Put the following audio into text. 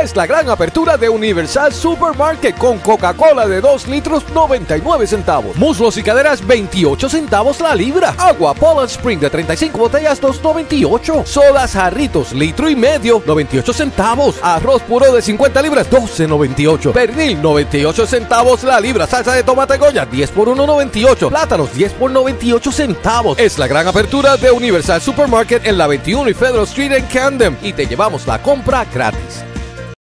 Es la gran apertura de Universal Supermarket con Coca-Cola de 2 litros 99 centavos. Muslos y caderas 28 centavos la libra. Agua Poland Spring de 35 botellas 2.98. Sodas Jarritos litro y medio 98 centavos. Arroz puro de 50 libras 12.98. Pernil 98 centavos la libra. Salsa de tomate Goya 10 por 1.98. Plátanos 10 por 98 centavos. Es la gran apertura de Universal Supermarket en la 21 y Federal Street en Camden y te llevamos la compra gratis.